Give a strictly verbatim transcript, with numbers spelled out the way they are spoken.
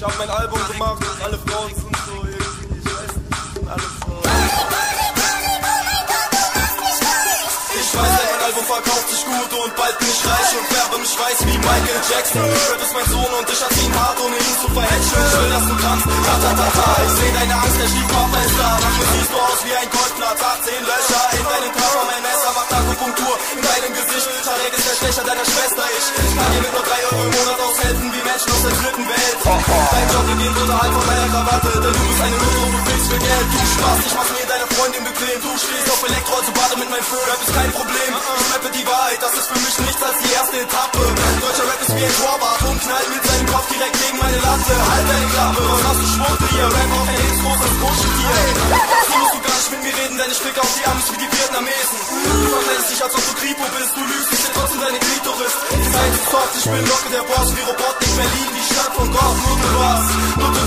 hab mein Album gemacht und alle Frauen sind so irgendwie, ich weiß nicht, sind alles so. Ich weiß, mein Album verkauft sich gut und bald bin ich reich und färbe mich weiß wie Michael Jackson. Rap ist mein Sohn und ich erzieh ihn hart, ohne ihn zu verhätschen. Ich will, dass du kannst, ratatata. Ich seh deine Angst, der Stiefpapa ist da. Manchmal siehst du aus wie ein Goldplatz. achtzehn Löcher in deinem Körper, mein Messer macht Akupunktur in deinem Gesicht. Tarek ist der Stecher deiner Schwester. Ich kann dir mit nur drei Euro im Monat aushelfen, wie Menschen aus der dritten Welt. Dein Job beginnt unterhalb von meiner Krawatte, denn du bist eine Nutte und du kriegst für Geld. Du sparst, ich mach's mir deine Freundin bequem. Du stehst auf Elektro, also bade mit meinem Föhn. Rap ist kein Problem, ich rappe die Wahrheit, das ist für mich nichts als die erste Etappe. Deutscher Rap ist wie ein Torwart und knallt mit seinem Kopf direkt gegen meine Latte. Halt deine Klappe, was hast du Schwuchtel hier? Rap auf ein großes Kuscheltier. So musst du gar nicht mit mir reden, denn ich fick auf die Amis wie die Vietnamesen. Du verhältst dich, als ob du Kripo bist, du lügst, ich seh trotzdem deine Klitoris. Die Zeit ist soft, ich bin Locke, der Boss wie Robotnik, Berlin, die Stadt von Gott. Nur du warst, nur du